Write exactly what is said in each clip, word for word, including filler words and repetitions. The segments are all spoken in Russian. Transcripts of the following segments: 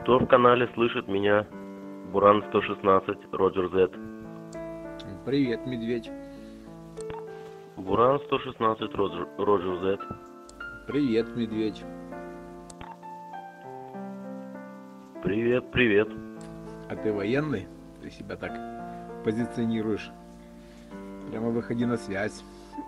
Кто в канале слышит меня? Буран сто шестнадцать, Роджер Зет. Привет, медведь. Буран сто шестнадцать, Роджер, Роджер Зет. Привет, медведь. Привет, привет. А ты военный? Ты себя так позиционируешь. Прямо выходи на связь.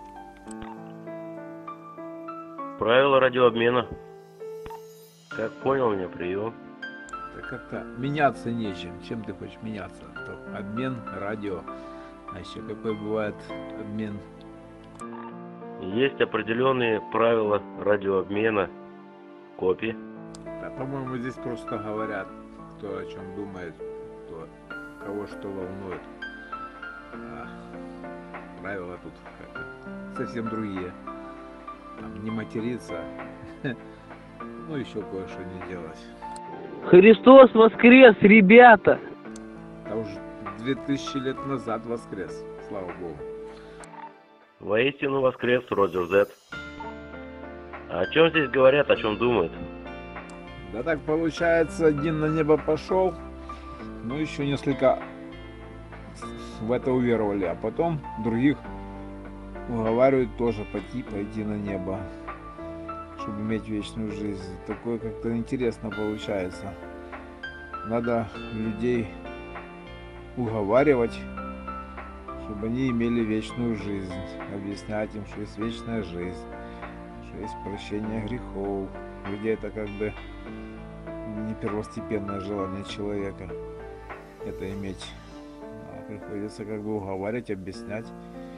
Правила радиообмена. Как понял меня, прием. Так как-то меняться нечем. Чем ты хочешь меняться? То обмен, радио. А еще какой бывает обмен? Есть определенные правила радиообмена. Копии. Да, по-моему, здесь просто говорят, кто о чем думает, кто кого что волнует. А правила тут как-то совсем другие. Там не материться, ну еще кое-что не делать. Христос воскрес, ребята! А уж две тысячи лет назад воскрес, слава Богу. Воистину воскрес, Роджер Зет. А о чем здесь говорят, о чем думают? Да так получается, один на небо пошел, ну еще несколько в это уверовали, а потом других уговаривают тоже пойти, пойти на небо, чтобы иметь вечную жизнь. Такое как-то интересно получается. Надо людей уговаривать, чтобы они имели вечную жизнь, объяснять им, что есть вечная жизнь, что есть прощение грехов, где это как бы не первостепенное желание человека это иметь. А приходится как бы уговаривать, объяснять.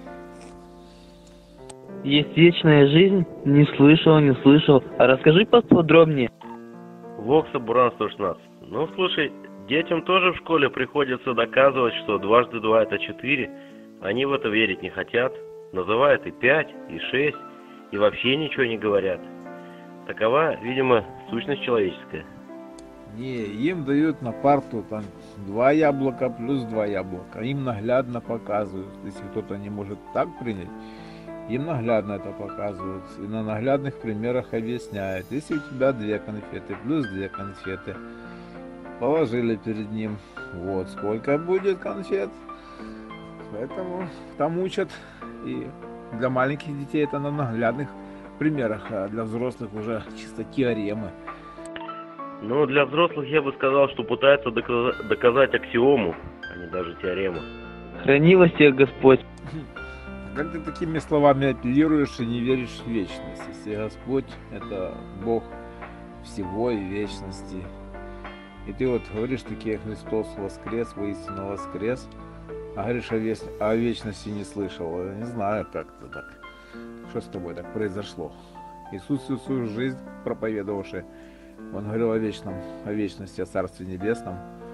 Есть вечная жизнь? Не слышал, не слышал. А расскажи поподробнее. Вокса, Буран сто шестнадцать. Ну, слушай, детям тоже в школе приходится доказывать, что дважды два это четыре. Они в это верить не хотят. Называют и пять, и шесть, и вообще ничего не говорят. Такова, видимо, сущность человеческая. Не, им дают на парту там два яблока плюс два яблока. Им наглядно показывают. Если кто-то не может так принять, им наглядно это показывают. И на наглядных примерах объясняют. Если у тебя две конфеты плюс две конфеты, положили перед ним, вот сколько будет конфет. Поэтому там учат. И для маленьких детей это на наглядных примерах, а для взрослых уже чисто теоремы. Ну, для взрослых я бы сказал, что пытаются доказать, доказать аксиому, а не даже теорему. Храни вас всех Господь. Как ты такими словами апеллируешь и не веришь в вечность? Если Господь — это Бог всего и вечности. И ты вот говоришь такие: Христос воскрес, воистину воскрес, а говоришь, о, веч... о вечности не слышал. Я не знаю, как это так. Что с тобой так произошло? Иисус всю свою жизнь проповедовавший, Он говорил о вечном, о вечности, о Царстве Небесном.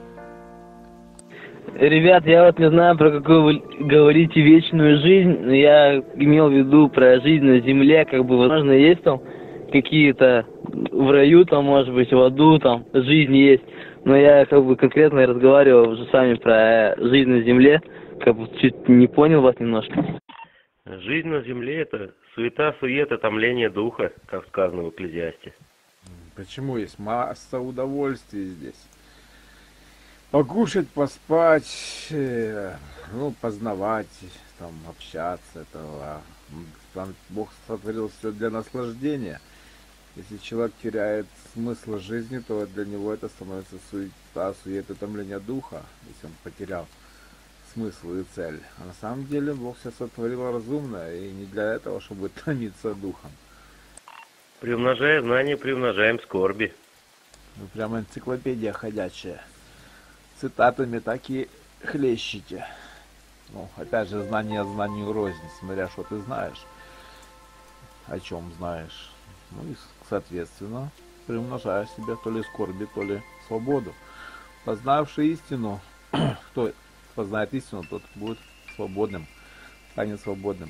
Ребят, я вот не знаю, про какую вы говорите вечную жизнь, но я имел в виду про жизнь на земле, как бы, возможно, есть там какие-то в раю, там, может быть, в аду, там, жизнь есть, но я, как бы, конкретно разговаривал уже с вами про жизнь на земле, как бы, чуть не понял вас немножко. Жизнь на земле — это суета, суета, томление духа, как сказано в Экклезиасте. Почему? Есть масса удовольствий здесь. Покушать, поспать, ну, познавать, там, общаться. Это, там Бог сотворил все для наслаждения. Если человек теряет смысл жизни, то для него это становится суета, суета, томление духа, если он потерял смысл и цель. А на самом деле Бог все сотворил разумно, и не для этого, чтобы томиться духом. Приумножая знания, приумножаем скорби. Ну, прямо энциклопедия ходячая. Цитатами так и хлещете. Ну, опять же, знание знанию рознь, смотря что ты знаешь, о чем знаешь. Ну и, соответственно, приумножаешь себе то ли скорби, то ли свободу. Познавший истину, кто познает истину, тот будет свободным, станет свободным.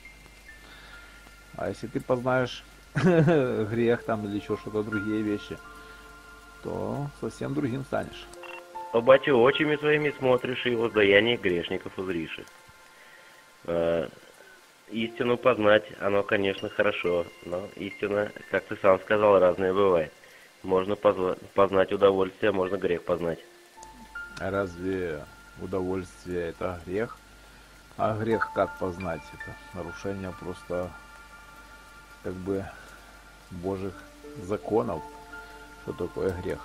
А если ты познаешь грех там или еще что-то, другие вещи, то совсем другим станешь. Обати очами своими смотришь, и воздаяние грешников узришь. Э, истину познать, оно, конечно, хорошо, но истина, как ты сам сказал, разная бывает. Можно позна- познать удовольствие, можно грех познать. А разве удовольствие это грех? А грех как познать? Это нарушение просто как бы Божьих законов. Что такое грех?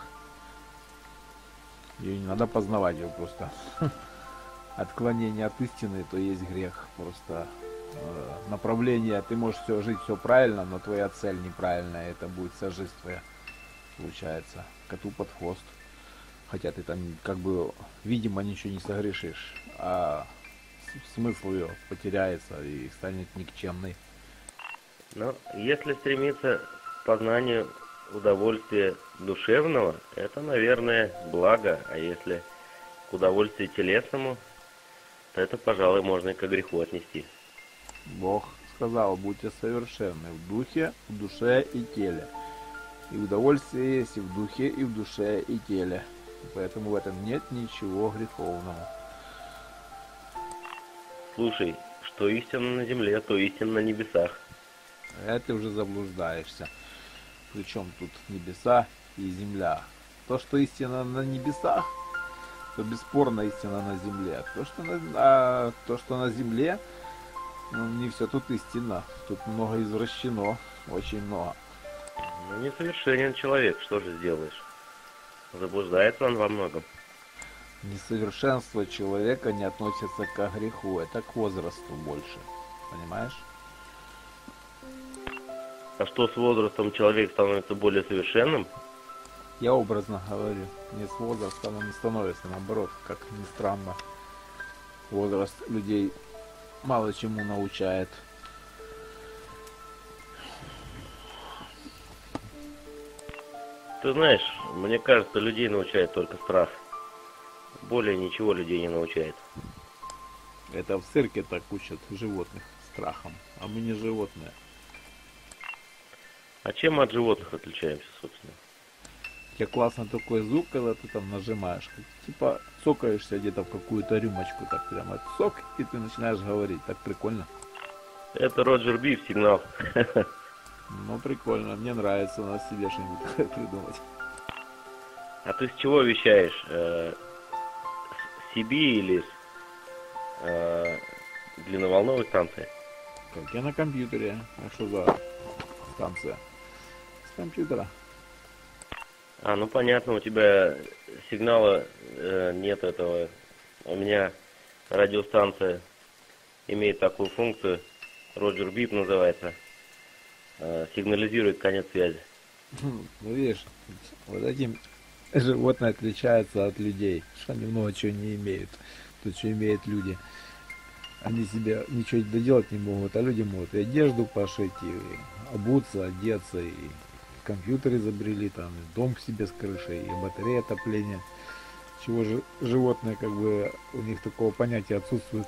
Ее не надо познавать, его просто отклонение от истины, то есть грех. Просто э, направление, ты можешь все жить, все правильно, но твоя цель неправильная, это будет вся жизнь твоя, получается, коту под хвост. Хотя ты там как бы, видимо, ничего не согрешишь, а смысл ее потеряется и станет никчемной. Но если стремиться к познанию удовольствия душевного, это, наверное, благо, а если к удовольствию телесному, то это, пожалуй, можно и к греху отнести. Бог сказал, будьте совершенны в духе, в душе и теле. И удовольствие есть и в духе, и в душе, и теле. Поэтому в этом нет ничего греховного. Слушай, что истинно на земле, то истинно на небесах. А ты уже заблуждаешься. Причем тут небеса и земля. То, что истина на небесах, то бесспорно истина на земле. То, что на, а то, что на земле, ну, не все тут истина. Тут много извращено, очень много. Ну, несовершенен человек, что же сделаешь? Заблуждается он во многом. Несовершенство человека не относится к греху, это к возрасту больше. Понимаешь? А что с возрастом человек становится более совершенным? Я образно говорю, не с возрастом он не становится, наоборот, как ни странно. Возраст людей мало чему научает. Ты знаешь, мне кажется, людей научает только страх. Более ничего людей не научает. Это в цирке так учат животных страхом, а мы не животные. А чем мы от животных отличаемся, собственно? У тебя классно такой звук, когда ты там нажимаешь. Типа цокаешься где-то в какую-то рюмочку, так прямо цок, и ты начинаешь говорить. Так прикольно. Это Роджер Биф сигнал. Ну прикольно, мне нравится, надо себе что-нибудь такое придумать. А ты с чего вещаешь? Э, с Сиби или с э, длинноволновой станции? Как я на компьютере. А что за станция? С компьютера. А, ну понятно, у тебя сигнала э, нет этого. У меня радиостанция имеет такую функцию, Роджер Бип называется, э, сигнализирует конец связи. Ну видишь, вот этим животные отличаются от людей, что они много чего не имеют. То, что имеют люди. Они себе ничего доделать не могут, а люди могут и одежду пошить, и обуться, одеться, и компьютер изобрели, там, и дом к себе с крышей, и батарея отопления. Чего же животные, как бы, у них такого понятия отсутствует.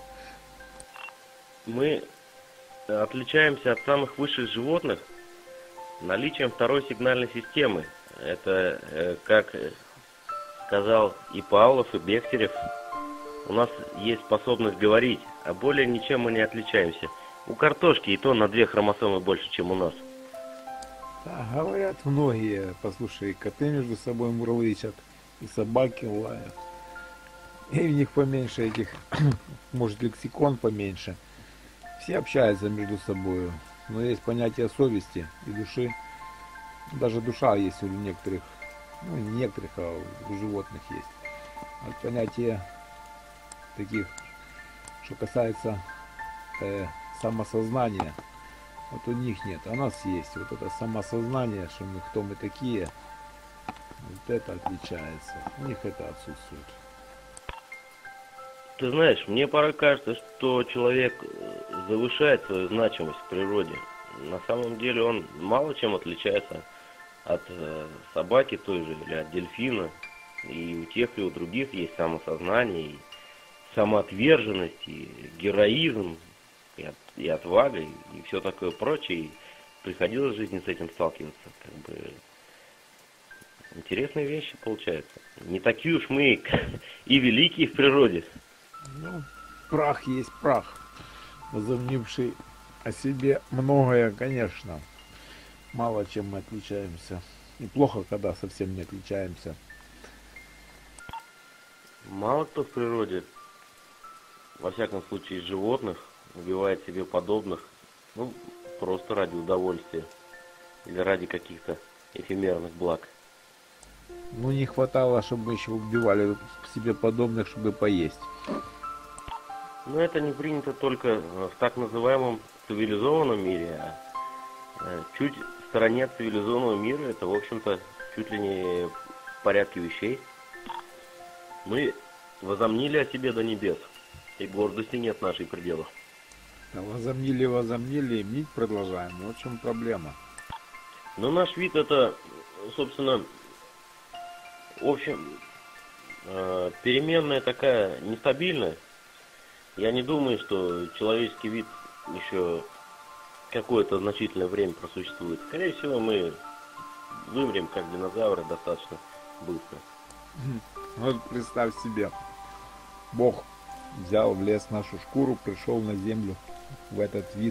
Мы отличаемся от самых высших животных наличием второй сигнальной системы. Это, э, как сказал и Павлов, и Бехтерев, у нас есть способность говорить, а более ничем мы не отличаемся. У картошки и то на две хромосомы больше, чем у нас. Да, говорят многие, послушай, коты между собой мурлычат, и собаки лают. И у них поменьше этих, может, лексикон поменьше. Все общаются между собой, но есть понятие совести и души. Даже душа есть у некоторых, ну не некоторых, а у животных есть. Вот понятие таких, что касается э, самосознания, вот у них нет, а у нас есть вот это самосознание, что мы кто мы такие, вот это отличается, у них это отсутствует. Ты знаешь, мне порой кажется, что человек завышает свою значимость в природе. На самом деле он мало чем отличается от э, собаки той же или от дельфина. И у тех, и у других есть самосознание, и самоотверженность, и героизм, и, от, и отвага, и, и все такое прочее. И приходилось в жизни с этим сталкиваться. Как бы интересные вещи получаются. Не такие уж мы и великие в природе. Ну, прах есть прах, возомнивший о себе многое, конечно. Мало чем мы отличаемся. Неплохо, когда совсем не отличаемся. Мало кто в природе, во всяком случае из животных, убивает себе подобных, ну, просто ради удовольствия или ради каких-то эфемерных благ. Ну, не хватало, чтобы мы еще убивали себе подобных, чтобы поесть. Но это не принято только в так называемом цивилизованном мире, а э, чуть в стороне от цивилизованного мира это, в общем-то, чуть ли не в порядке вещей. Мы возомнили о себе до небес, и гордости нет наших пределов. Да возомнили, возомнили, и мнить продолжаем. Вот в чем проблема. Но наш вид это, собственно, в общем, э, переменная такая, нестабильная. Я не думаю, что человеческий вид еще какое-то значительное время просуществует. Скорее всего, мы вымрем, как динозавры, достаточно быстро. Вот представь себе, Бог взял в лес нашу шкуру, пришел на землю в этот вид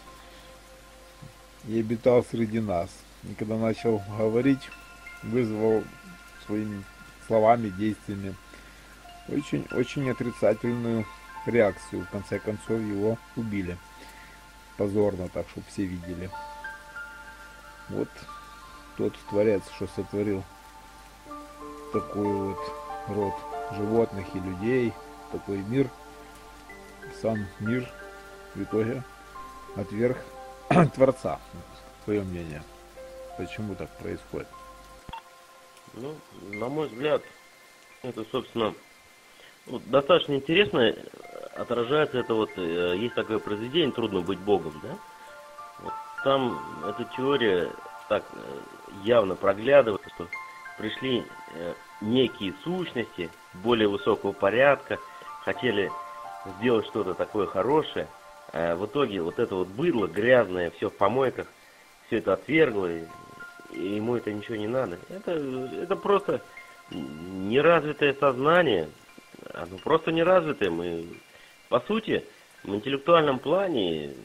и обитал среди нас. И когда начал говорить, вызвал своими словами, действиями очень-очень отрицательную реакцию. В конце концов его убили. Позорно так, чтобы все видели. Вот тот Творец, что сотворил такой вот род животных и людей, такой мир, сам мир в итоге отверг Творца. Твое мнение, почему так происходит? Ну, на мой взгляд, это, собственно, ну, достаточно интересно отражается это вот, э, есть такое произведение «Трудно быть Богом», да? Вот там эта теория так э, явно проглядывает, что пришли э, некие сущности более высокого порядка, хотели сделать что-то такое хорошее, а в итоге вот это вот быдло грязное, все в помойках, все это отвергло, и, и ему это ничего не надо. Это, это просто неразвитое сознание, оно просто неразвитое. Мы, по сути, в интеллектуальном плане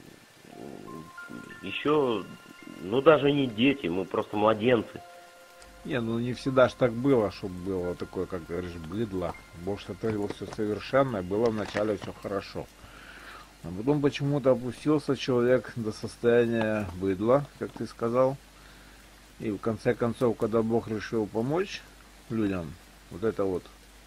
еще, ну даже не дети, мы просто младенцы. Не, ну не всегда ж так было, чтобы было такое, как говоришь, быдло. Бог сотворил все совершенное, было вначале все хорошо. А потом почему-то опустился человек до состояния быдла, как ты сказал. И в конце концов, когда Бог решил помочь людям, вот это вот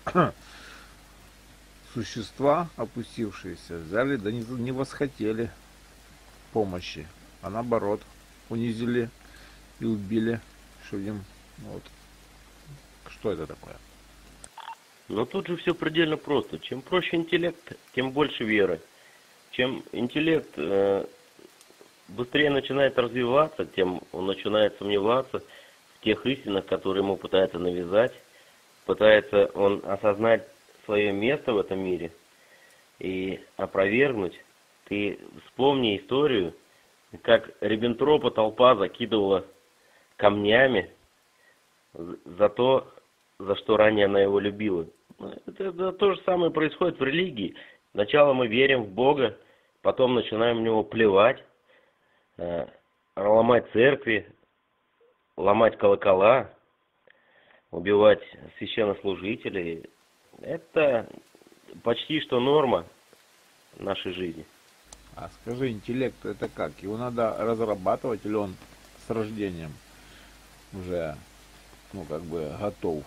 существа, опустившиеся, взяли, да не, не восхотели помощи, а наоборот, унизили и убили, что им, вот, что это такое? Но тут же все предельно просто. Чем проще интеллект, тем больше веры. Чем интеллект э, быстрее начинает развиваться, тем он начинает сомневаться в тех истинах, которые ему пытаются навязать. Пытается он осознать свое место в этом мире и опровергнуть. Ты вспомни историю, как Риббентропа толпа закидывала камнями за то, за что ранее она его любила. Это, это то же самое происходит в религии. Сначала мы верим в Бога, потом начинаем в него плевать, э, ломать церкви, ломать колокола, убивать священнослужителей. Это почти что норма нашей жизни. А скажи, интеллект это как? Его надо разрабатывать или он с рождением уже, ну, как бы готов?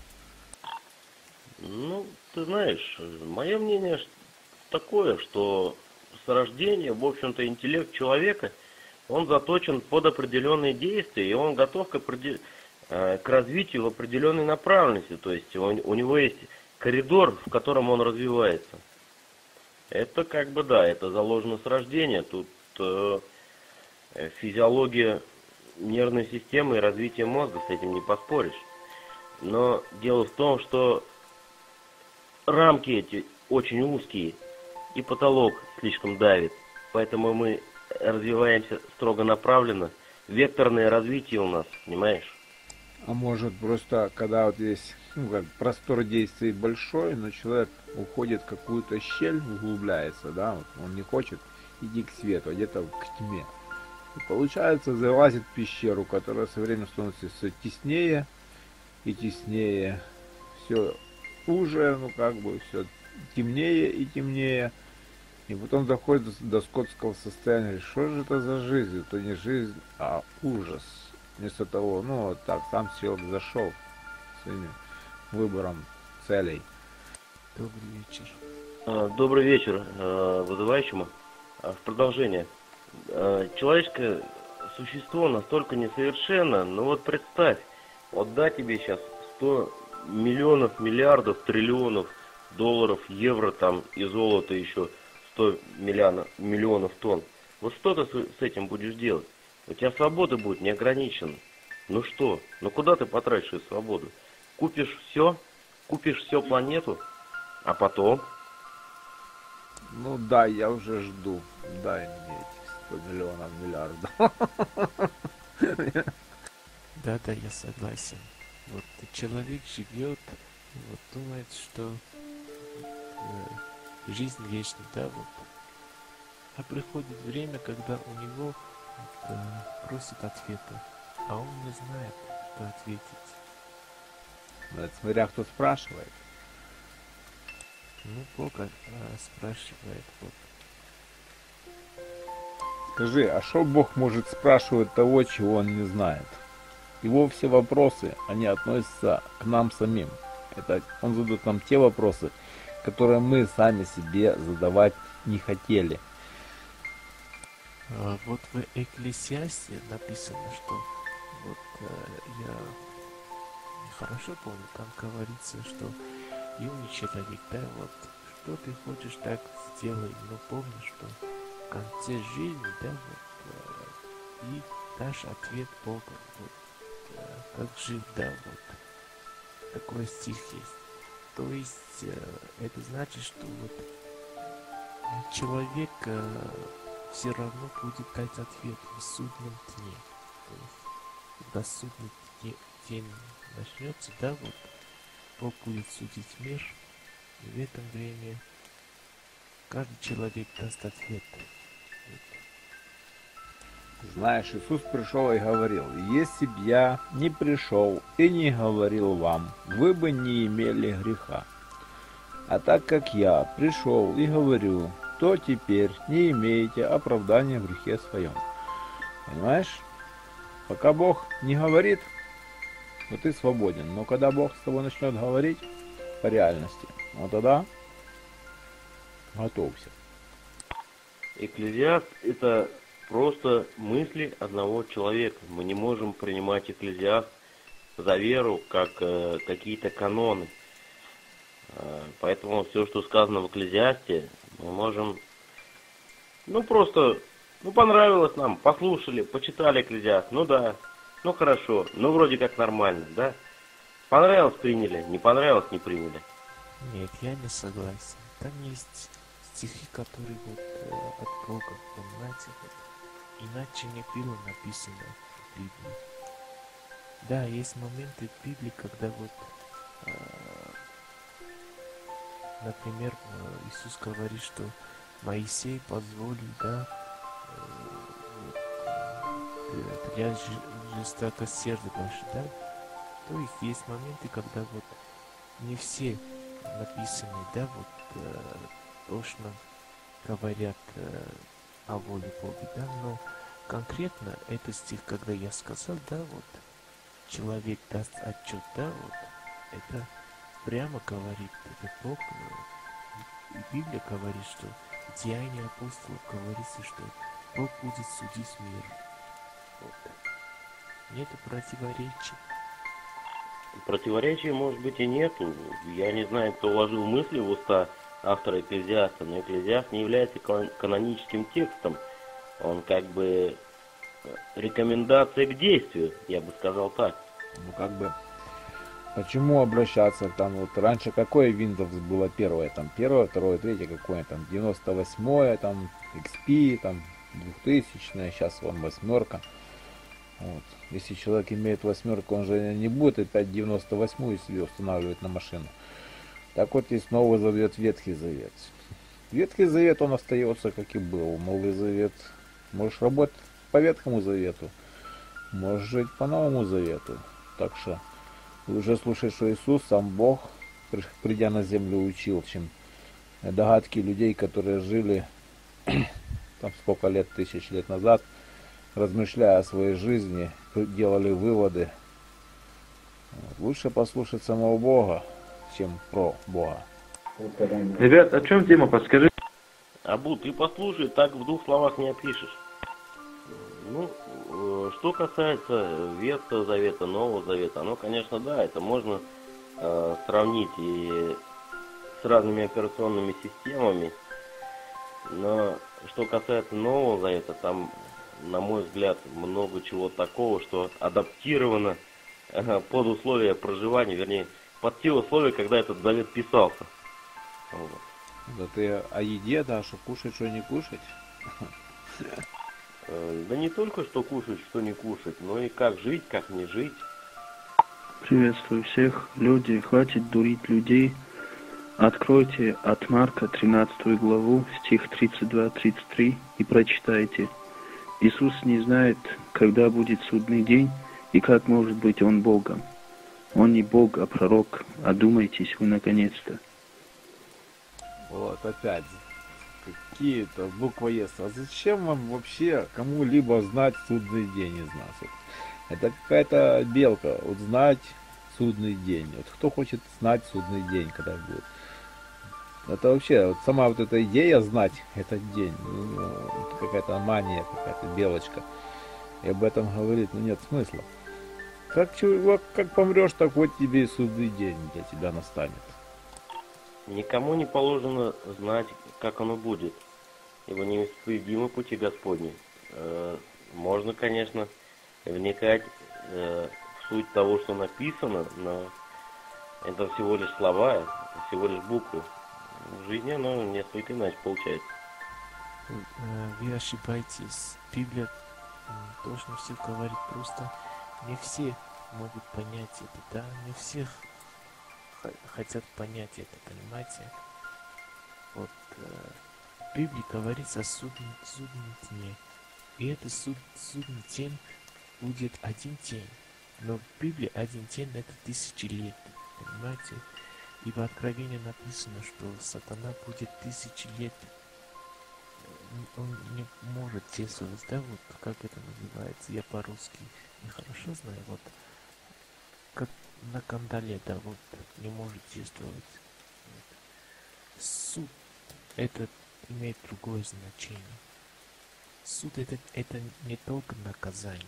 Ну, ты знаешь, мое мнение такое, что с рождения, в общем-то, интеллект человека, он заточен под определенные действия, и он готов к, определ... к развитию в определенной направленности. То есть он, у него есть коридор, в котором он развивается. Это как бы да, это заложено с рождения. Тут э, физиология нервной системы и развитие мозга, с этим не поспоришь. Но дело в том, что рамки эти очень узкие, и потолок слишком давит. Поэтому мы развиваемся строго направленно. Векторное развитие у нас, понимаешь? А может просто, когда вот есть, ну, как простор действий большой, но человек уходит в какую-то щель, углубляется, да, вот он не хочет идти к свету, а где-то к тьме. И получается, залазит в пещеру, которая со временем становится все теснее и теснее. Все уже, ну как бы, все темнее и темнее. И потом доходит до, до скотского состояния. Говорит, что же это за жизнь? Это не жизнь, а ужас. Вместо того, ну вот так, сам человек зашел своим выбором целей. Добрый вечер. А, Добрый вечер а, вызывающему. А, В продолжение. А, Человеческое существо настолько несовершенно, но вот представь, вот дать тебе сейчас сто миллионов, миллиардов, триллионов долларов, евро там и золото еще сто миллионов, миллионов тонн. Вот что ты с с этим будешь делать? У тебя свобода будет неограничена. Ну что? Ну куда ты потратишь эту свободу? Купишь все? Купишь всю планету? А потом? Ну да, я уже жду. Дай мне этих сто миллионов, миллиардов. Да, да, я согласен. Вот человек живет, вот думает, что э, жизнь вечна, да, вот. А приходит время, когда у него вот, э, просят ответа, а он не знает, что ответить. Ну, это смотря кто спрашивает. Ну, Бога э, спрашивает, вот. Скажи, а что Бог может спрашивать того, чего он не знает? Его все вопросы, они относятся к нам самим. Это он задает нам те вопросы, которые мы сами себе задавать не хотели. А, вот в Экклесиасте написано, что вот э, я хорошо помню, там говорится, что юный человек, да, вот, что ты хочешь, так сделай, но помни, что в конце жизни, да, вот, э, и дашь ответ Богу, вот, э, как жить, да, вот, такой стих есть. То есть, э, это значит, что вот человек э, все равно будет дать ответ в судном дне. То есть, когда судный день, день начнется, да, вот, Бог будет судить мир, и в этом время каждый человек даст ответ. Вот. Знаешь, Иисус пришел и говорил, если б я не пришел и не говорил вам, вы бы не имели греха. А так как я пришел и говорю, то теперь не имеете оправдания в грехе своем. Понимаешь? Пока Бог не говорит, то ты свободен. Но когда Бог с тобой начнет говорить по реальности, вот тогда готовься. Экклезиаст – это просто мысли одного человека. Мы не можем принимать экклезиаст за веру, как э, какие-то каноны. Э, поэтому все, что сказано в экклезиасте, мы можем, ну просто, ну понравилось нам, послушали, почитали экклезиаст, ну да, ну хорошо, ну вроде как нормально, да? Понравилось – приняли, не понравилось – не приняли. Нет, я не согласен. Там есть стихи, которые вот э, от Бога, понимаете, вот. Иначе не было написано в Библии. Да, есть моменты в Библии, когда вот, э, например, э, Иисус говорит, что Моисей позволил, да, э, вот, для жестокосердия больше, да. То есть есть моменты, когда вот не все написаны, да, вот э, точно говорят э, о воле Бога, да, но конкретно этот стих, когда я сказал, да, вот, человек даст отчет, да, вот, это прямо говорит, это Бог, э, и Библия говорит, что в Деянии апостолов говорится, что Бог будет судить мир. Вот. Нету противоречий. Противоречий, может быть, и нету. Я не знаю, кто вложил мысли в уста автора Экклезиаста, но Экклезиаст не является каноническим текстом. Он как бы рекомендация к действию, я бы сказал так. Ну как бы, почему обращаться там, вот раньше какое Windows было первое, там первое, второе, третье, какое там, девяносто восьмое, там, икс пи, там, двухтысячное, сейчас вам восьмерка. Вот. Если человек имеет восьмерку, он же не будет опять девяносто восьмую себе устанавливать на машину. Так вот есть Новый Завет, Ветхий Завет. Ветхий Завет, он остается, как и был. Новый Завет, можешь работать по Ветхому Завету, можешь жить по Новому Завету. Так что лучше слушать, что Иисус, сам Бог, придя на землю, учил, чем догадки людей, которые жили там сколько лет, тысяч лет назад, размышляя о своей жизни, делали выводы. Лучше послушать самого Бога, чем про Бога. Ребят, о чем тема, подскажи? Абу, ты послушай, так в двух словах не опишешь. Ну, э, что касается Ветхого Завета, Нового Завета, оно, конечно, да, это можно э, сравнить и с разными операционными системами, но что касается Нового Завета, там, на мой взгляд, много чего такого, что адаптировано э, под условия проживания, вернее, под те условия, когда этот завет писался. Вот. Да ты о еде, да, что кушать, что не кушать? Да не только что кушать, что не кушать, но и как жить, как не жить. Приветствую всех. Люди, хватит дурить людей. Откройте от Марка тринадцатую главу, стих тридцать два тридцать три и прочитайте. Иисус не знает, когда будет судный день и как может быть Он Богом. Он не Бог, а пророк. Одумайтесь вы наконец-то. Вот опять какие-то буква С. А зачем вам вообще кому-либо знать судный день из нас? Вот. Это какая-то белка. Вот знать судный день. Вот кто хочет знать судный день, когда будет? Это вообще, вот сама вот эта идея знать этот день, ну, какая-то мания, какая-то белочка. И об этом говорить, ну нет смысла. Как, чувак, как помрешь, так вот тебе и судный день для тебя настанет. Никому не положено знать, как оно будет, ибо неисповедимы пути Господни. Э, можно, конечно, вникать э, в суть того, что написано, но это всего лишь слова, это всего лишь буквы. В жизни оно несколько иначе получается. Вы ошибаетесь. Библия точно все говорит, просто не все могут понять это, да, не все хотят понять это, понимаете? Вот э, в Библии говорится о судном, судном дне. И этот суд, судный день будет один день. Но в Библии один день это тысячи лет, понимаете? И в Откровении написано, что сатана будет тысячи лет. Он не может действовать, да, вот как это называется, я по-русски нехорошо знаю, вот как на кандале, да, вот не может действовать. Вот. Суд это имеет другое значение. Суд это, это не только наказание.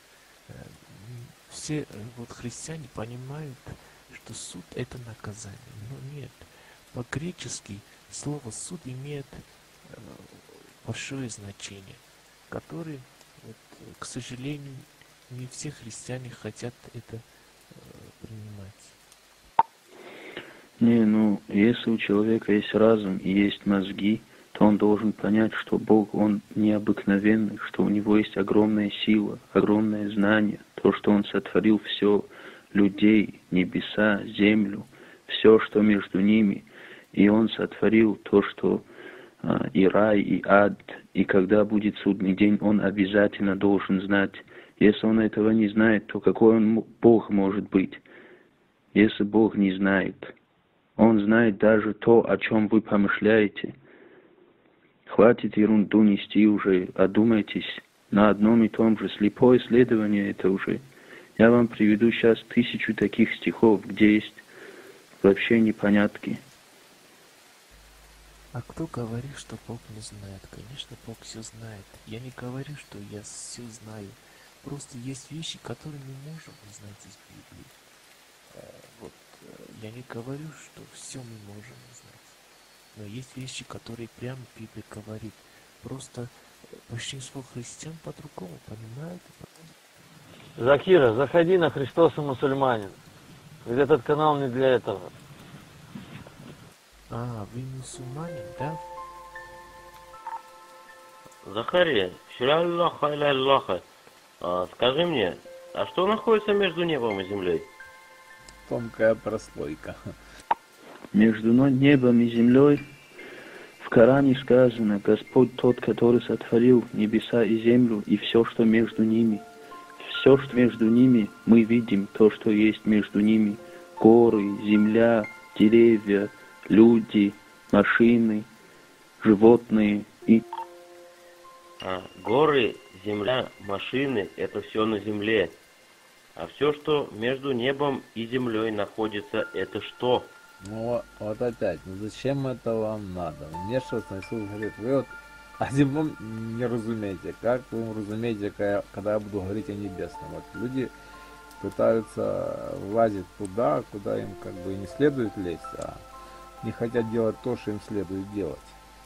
Все вот христиане понимают, что суд это наказание, но нет. По-гречески слово суд имеет э, большое значение, которое, вот, к сожалению, не все христиане хотят это э, принимать. Не, ну, если у человека есть разум и есть мозги, то он должен понять, что Бог, Он необыкновенный, что у Него есть огромная сила, огромное знание, то, что Он сотворил все, людей, небеса, землю, все, что между ними, и Он сотворил то, что а, и рай, и ад, и когда будет судный день, Он обязательно должен знать. Если Он этого не знает, то какой Он Бог может быть, если Бог не знает? Он знает даже то, о чем вы помышляете. Хватит ерунду нести уже, одумайтесь. На одном и том же слепое исследование это уже. Я вам приведу сейчас тысячу таких стихов, где есть вообще непонятки. А кто говорит, что Бог не знает? Конечно, Бог все знает. Я не говорю, что я все знаю. Просто есть вещи, которые мы можем узнать из Библии. Вот я не говорю, что все мы можем узнать. Но есть вещи, которые прямо Библия говорит. Просто большинство христиан по-другому понимают. Закира, заходи на Христос и мусульманин. Ведь этот канал не для этого. А, вы мусульманин, да? Захария, шираллаха иля Аллаха, а, скажи мне, а что находится между небом и землей? Тонкая прослойка. Между небом и землей в Коране сказано: Господь тот, который сотворил небеса и землю и все, что между ними. Все, что между ними, мы видим то, что есть между ними. Горы, земля, деревья, люди, машины, животные и... А горы, земля, машины – это все на земле. А все, что между небом и землей находится, это что? Ну вот опять, ну зачем это вам надо? Вмешиваться, Иисус говорит, вы вот о земном не разумеете. Как вы разумеете, когда я буду говорить о небесном? Вот люди пытаются влазить туда, куда им как бы не следует лезть, а не хотят делать то, что им следует делать.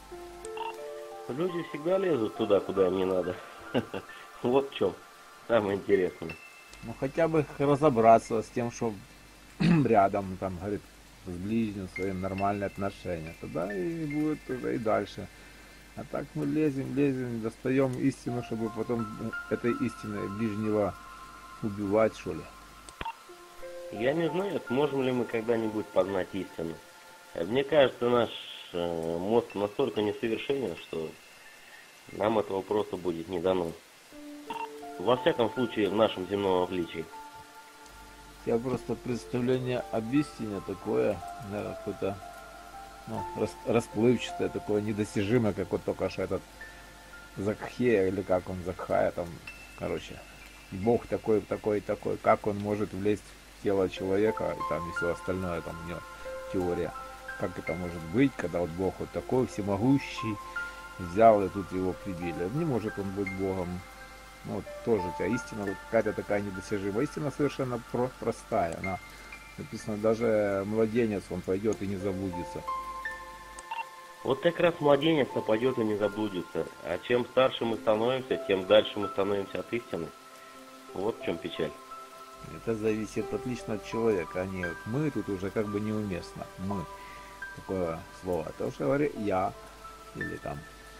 Люди всегда лезут туда, куда им не надо. Вот в чем самое интересное. Ну хотя бы разобраться с тем, что рядом, там, говорит, с ближним своим нормальные отношения. Тогда и будет тогда и дальше. А так мы лезем, лезем, достаем истину, чтобы потом этой истиной ближнего убивать, что ли. Я не знаю, сможем ли мы когда-нибудь познать истину. Мне кажется, наш мозг настолько несовершенен, что нам этого просто будет не дано. Во всяком случае, в нашем земном обличии. Я просто представление об истине такое, наверное, какое-то ну, рас, расплывчатое, такое недостижимое, как вот только что этот Закхея, или как он, Закхая, там, короче, Бог такой, такой, такой, как он может влезть в тело человека, и там и все остальное, там у него теория. Как это может быть, когда вот Бог вот такой всемогущий, взял и тут его прибили. Не может он быть Богом. Ну, вот тоже у тебя истина вот какая-то такая недостижимая. Истина совершенно про простая. Она написано, даже младенец, он пойдет и не заблудится. Вот как раз младенец-то пойдет и не заблудится. А чем старше мы становимся, тем дальше мы становимся от истины. Вот в чем печаль. Это зависит отлично от человека. А не вот мы тут уже как бы неуместно. Мы. Такое слово. То, что говорю я. Или там.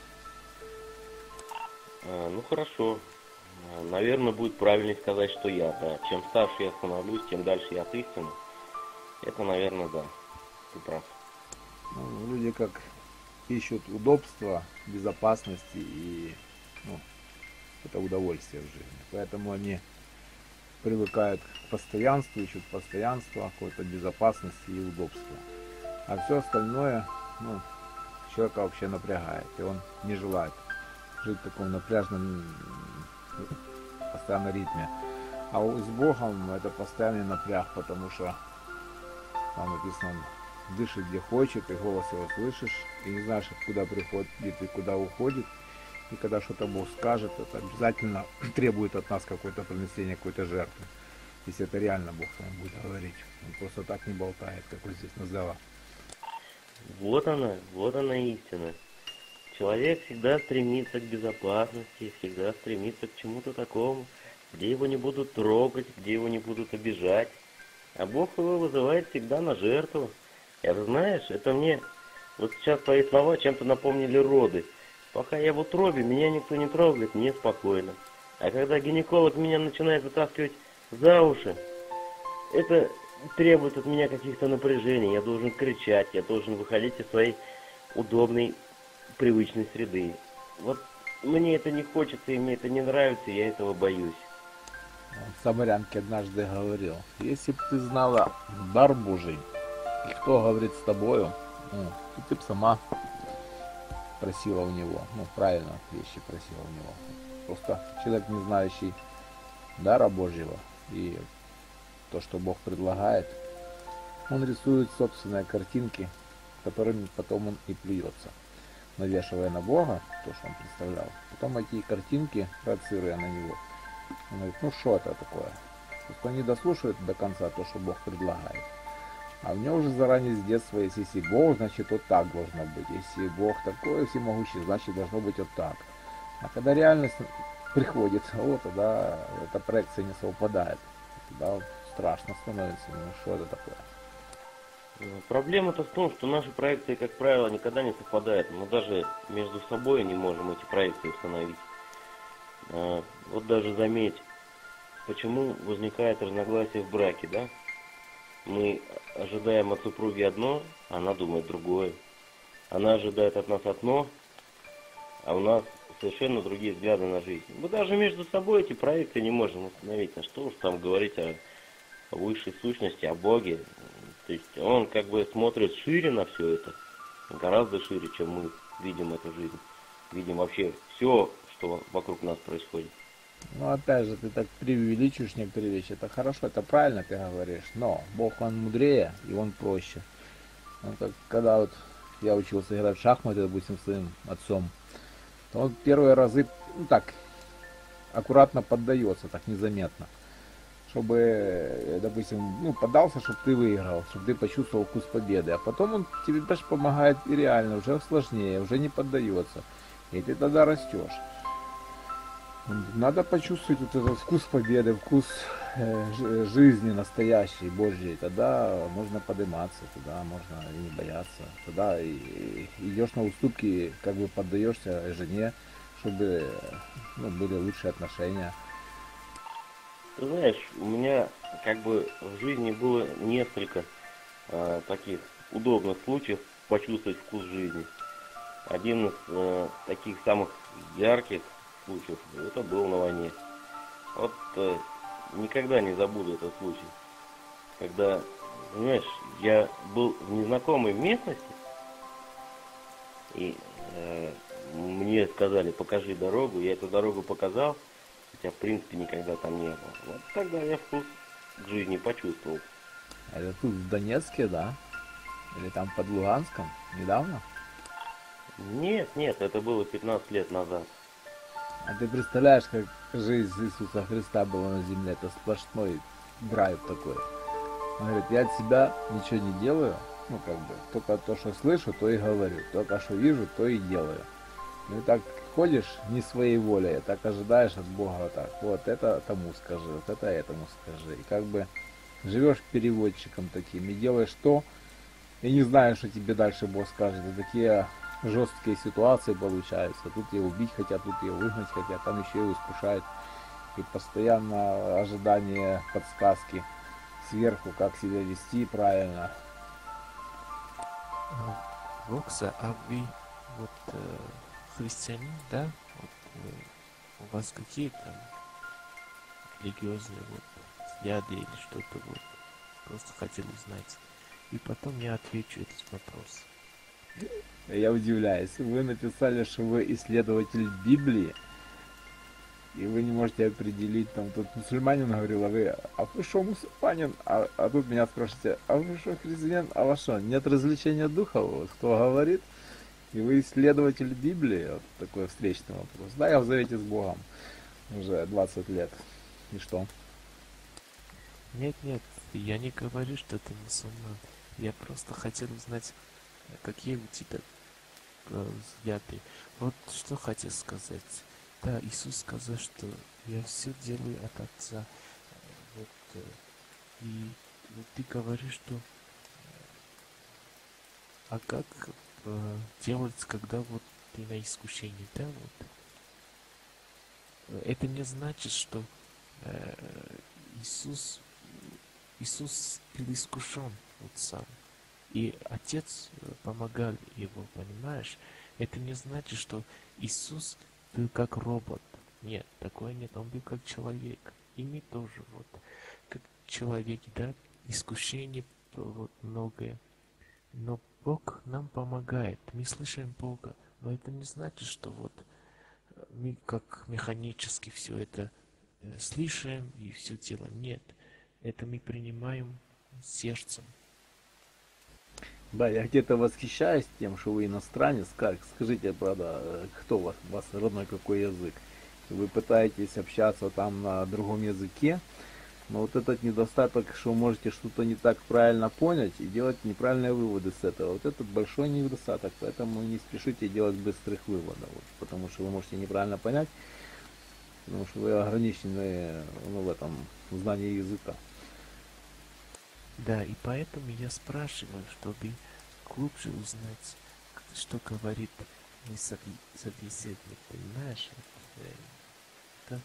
А, ну хорошо. Наверное, будет правильнее сказать, что я, да. Чем старше я становлюсь, тем дальше я от истины. Это, наверное, да. Ты прав. Ну, люди как ищут удобства, безопасности и ну, это удовольствие в жизни. Поэтому они привыкают к постоянству, ищут постоянства, какой-то безопасности и удобства. А все остальное, ну, человека вообще напрягает, и он не желает жить в таком напряжном постоянном ритме. А с Богом это постоянный напряг, потому что там написано, он дышит где хочет, и голос его слышишь, и не знаешь, куда приходит и куда уходит. И когда что-то Бог скажет, это обязательно требует от нас какое-то принесение какой-то жертвы. Если это реально Бог с вами будет говорить. Он просто так не болтает, как вот здесь назвала. Вот она, вот она истина. Человек всегда стремится к безопасности, всегда стремится к чему-то такому, где его не будут трогать, где его не будут обижать. А Бог его вызывает всегда на жертву. И знаешь, это мне вот сейчас твои слова чем-то напомнили роды. Пока я в утробе, меня никто не трогает, мне спокойно. А когда гинеколог меня начинает вытаскивать за уши, это требует от меня каких-то напряжений. Я должен кричать, я должен выходить из своей удобной, привычной среды. Вот мне это не хочется, и мне это не нравится, я этого боюсь. В Самарянке однажды говорил, если бы ты знала дар Божий, и кто говорит с тобою, ну, то ты бы сама просила у него, ну, правильно вещи просила у него. Просто человек, не знающий дара Божьего и то, что Бог предлагает, он рисует собственные картинки, которыми потом он и плюется, навешивая на Бога то, что он представлял. Потом эти картинки, проецируя на него, он говорит, ну что это такое? Просто он не дослушает до конца то, что Бог предлагает. А у него уже заранее с детства, если, если Бог, значит вот так должно быть. Если Бог такой всемогущий, значит должно быть вот так. А когда реальность приходит, вот тогда эта проекция не совпадает. Тогда страшно становится, ну что это такое? Проблема-то в том, что наши проекции, как правило, никогда не совпадают. Мы даже между собой не можем эти проекции установить. Вот даже заметь, почему возникает разногласие в браке, да? Мы ожидаем от супруги одно, а она думает другое. она ожидает от нас одно, а у нас совершенно другие взгляды на жизнь. Мы даже между собой эти проекты не можем установить. А что уж там говорить о высшей сущности, о Боге. То есть он как бы смотрит шире на все это, гораздо шире, чем мы видим эту жизнь. Видим вообще все, что вокруг нас происходит. Ну, опять же, ты так преувеличиваешь некоторые вещи. Это хорошо, это правильно ты говоришь. Но Бог, он мудрее, и он проще. Ну, как, когда вот я учился играть в шахматы, допустим, с своим отцом, то он первые разы, ну так, аккуратно поддается, так незаметно. Чтобы, допустим, ну, поддался, чтобы ты выиграл, чтобы ты почувствовал вкус победы. А потом он тебе даже помогает и реально, уже сложнее, уже не поддается. И ты тогда растешь. Надо почувствовать вот этот вкус победы, вкус э, жизни настоящей, Божьей. Тогда можно подниматься, тогда можно и не бояться. Тогда и, и идешь на уступки, как бы поддаешься жене, чтобы, ну, были лучшие отношения. Ты знаешь, у меня как бы в жизни было несколько э, таких удобных случаев почувствовать вкус жизни. Один из э, таких самых ярких случаев, это был на войне. Вот э, никогда не забуду этот случай. Когда, понимаешь, я был в незнакомой местности, и э, мне сказали, покажи дорогу, я эту дорогу показал, хотя в принципе никогда там не был. Вот тогда я вкус к жизни почувствовал. Это тут в Донецке, да? Или там под Луганском? Недавно? Нет, нет, это было пятнадцать лет назад. А ты представляешь, как жизнь Иисуса Христа была на земле? Это сплошной драйв такой. Он говорит, я от себя ничего не делаю, ну как бы, только то, что слышу, то и говорю, только что вижу, то и делаю. Ну и так ходишь не своей волей, а так ожидаешь от Бога вот так, вот это тому скажи, вот это этому скажи. И как бы живешь переводчиком таким и делаешь то, и не знаешь, что тебе дальше Бог скажет. И такие жесткие ситуации получаются. Тут ее убить хотят, тут ее выгнать хотят, там еще и искушают. И постоянно ожидание подсказки сверху, как себя вести правильно. Вокса, а вы вот э, христианин, да? Вот, э, у вас какие там религиозные вот взгляды или что-то вот? Просто хотел узнать. И потом я отвечу этот вопрос. Я удивляюсь. Вы написали, что вы исследователь Библии, и вы не можете определить, там, тут мусульманин говорил, а вы, а вы что, мусульманин? А, а тут меня спрашиваете, а вы что, христианин? А вас что, нет развлечения духа? Вот кто говорит? И вы исследователь Библии? Вот такой встречный вопрос. Да, я в завете с Богом уже двадцать лет. И что? Нет, нет, я не говорю, что ты мусульман. Я просто хотел узнать, какие у тебя э, взгляды. Вот что хотел сказать. Да, Иисус сказал, что я все делаю от Отца. Вот, э, и вот ты говоришь, что э, а как э, делать, когда вот ты на искушении, да, вот? Это не значит, что э, Иисус Иисус был искушен вот сам. И Отец помогал его, понимаешь? Это не значит, что Иисус был как робот. Нет, такое нет. Он был как человек. И мы тоже вот как человеки, да, искушение вот многое. Но Бог нам помогает. Мы слышим Бога. Но это не значит, что вот мы как механически все это э, слышим и все делаем. Нет. Это мы принимаем сердцем. Да, я где-то восхищаюсь тем, что вы иностранец. Как? Скажите, правда, кто у вас, у вас родной какой язык? Вы пытаетесь общаться там на другом языке, но вот этот недостаток, что вы можете что-то не так правильно понять и делать неправильные выводы с этого. Вот этот большой недостаток, поэтому не спешите делать быстрых выводов, вот, потому что вы можете неправильно понять, потому что вы ограничены, ну, в этом знании языка. Да, и поэтому я спрашиваю, чтобы глубже узнать, что говорит мой собеседник, понимаешь? Да?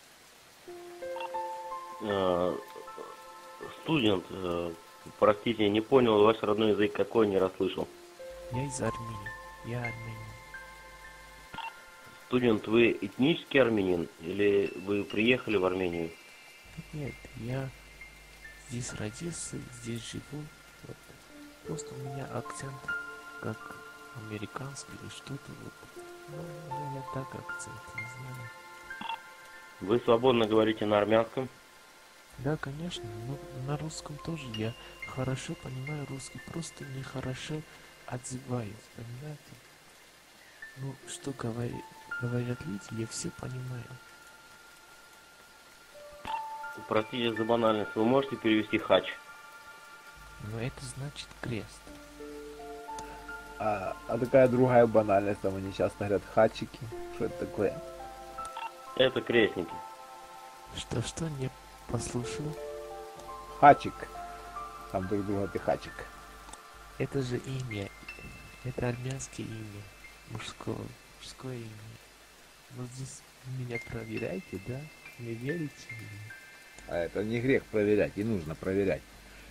Э, Студент, э, простите, не понял, ваш родной язык какой, не расслышал. Я из Армении. Я армянин. Студент, вы этнический армянин или вы приехали в Армению? Нет, я здесь родился, здесь живу. Вот. Просто у меня акцент как американский или что-то вот. Ну, ну, я так акцент не знаю. Вы свободно говорите на армянском? Да, конечно, но на русском тоже я хорошо понимаю русский, просто нехорошо отзываюсь, понимаете? Ну, что говори- говорят люди, я все понимаю. Простите за банальность, вы можете перевести хач? Но это значит крест. А, а такая другая банальность, там они часто говорят хачики. Что это такое? Это крестники. Что-что, не послушал? Хачик. Там друг друга ты хачик. Это же имя. Это армянское имя. Мужское. Мужское имя. Вот здесь меня проверяйте, да? Не верите мне? А это не грех проверять, и нужно проверять.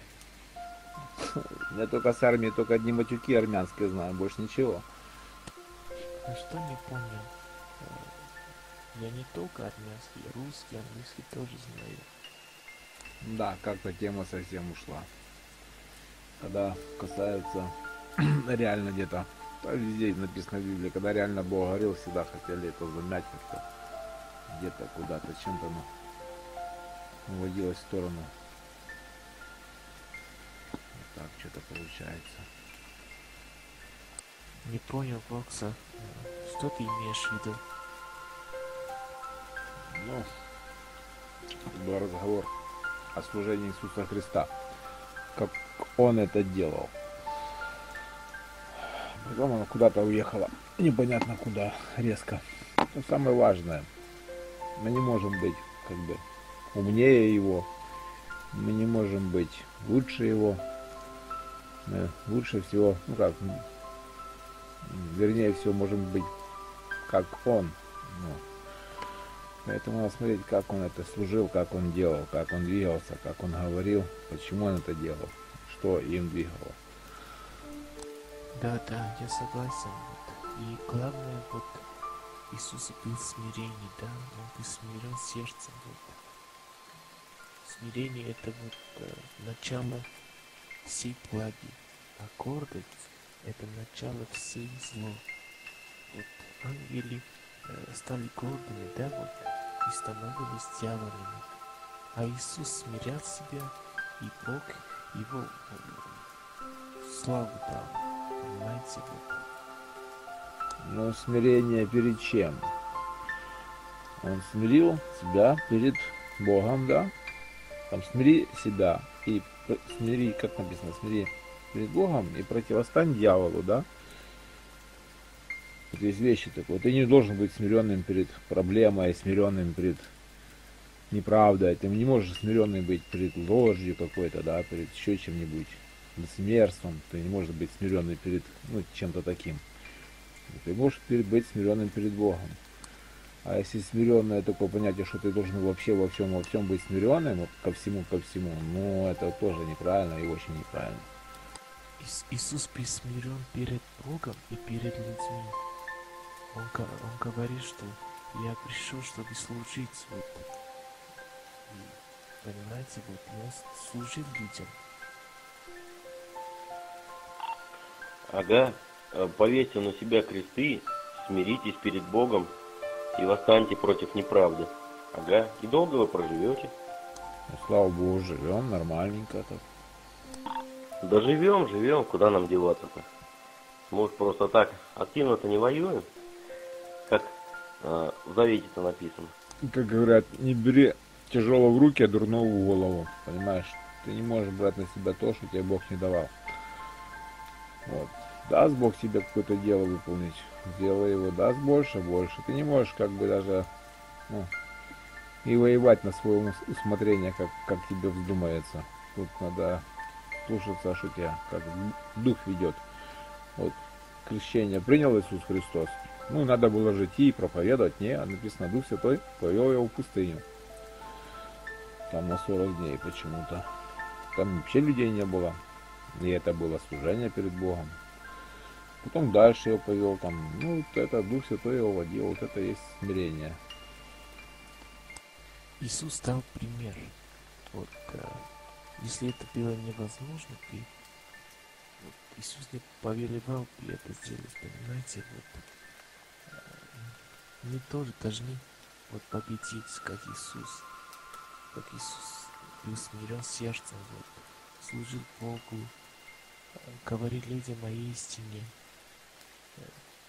Я только с армией только одни матюки армянские знаю, больше ничего. А что не понял? Э, Я не только армянский, русский, английский тоже знаю. Да, как-то тема совсем ушла. Когда касается реально где-то, да, везде написано в Библии, когда реально Бог говорил, всегда хотели это замять как-то, где-то куда-то, чем-то ну, уводилось в сторону. Вот так что-то получается. Не понял, Бокса. Что ты имеешь в виду? Ну, это был разговор о служении Иисуса Христа, как Он это делал. Потом она куда-то уехала, непонятно куда, резко. Но самое важное, мы не можем быть как бы умнее его, мы не можем быть лучше его, мы лучше всего, ну как, вернее всего можем быть как он. Ну, поэтому надо смотреть, как он это служил, как он делал, как он двигался, как он говорил, почему он это делал, что им двигало. Да, да, я согласен. Вот. И главное, вот Иисус был смиренный, да, он был смирен сердцем. Вот. Смирение это вот э, начало всей плаги, а гордость это начало всей зло. Вот ангели э, стали гордыми, да, вот, и становились дьяволами. А Иисус смирял себя, и Бог его э, славу дал. Понимаете, вот. Но смирение перед чем? Он смирил себя перед Богом, да? Там смири себя и смири, как написано, смири перед Богом и противостань дьяволу, да? Вот есть вещи такие. Ты не должен быть смиренным перед проблемой, смиренным перед неправдой. Ты не можешь смиренным быть перед ложью какой-то, да, перед еще чем-нибудь, лицемерством. Ты не можешь быть смиренным перед ну, чем-то таким. Ты можешь быть смиренным перед Богом. А если смиренное такое понятие, что ты должен вообще во всем, во всем быть смиренным, вот ко всему, ко всему, ну это тоже неправильно и очень неправильно. Ис- Иисус был смирен перед Богом и перед людьми. Он, га- он говорит, что я пришел, чтобы служить. Вот. И, понимаете, вот, и он с- служил людям. Ага, э, повесьте на себя кресты, смиритесь перед Богом и восстаньте против неправды. Ага, и долго вы проживете? Ну, слава Богу, живем нормальненько так. Да живем, живем, куда нам деваться-то? Может, просто так активно-то не воюем, как э, в Завете-то написано. Как говорят, не бери тяжело в руки, а дурного в голову. Понимаешь, ты не можешь брать на себя то, что тебе Бог не давал. Вот. Даст Бог тебе какое-то дело выполнить, сделай его, даст больше, больше. Ты не можешь как бы даже ну, и воевать на свое усмотрение, как, как тебе вздумается. Тут надо слушаться, что тебя как дух ведет. Вот крещение принял Иисус Христос. Ну, надо было жить и проповедовать. Не, написано, Дух Святой повел его в пустыню. Там на сорок дней почему-то. Там вообще людей не было. И это было служение перед Богом. потом дальше его повел, там, ну, вот это Дух Святой его водил, вот это есть смирение. Иисус дал пример. Вот, э, если это было невозможно, ты, вот, Иисус не повелевал бы это сделать, понимаете? Вот, э, мы тоже должны вот победить, как Иисус, как Иисус был смирен сердцем, вот, служил Богу, э, говорил людям о истине. Э,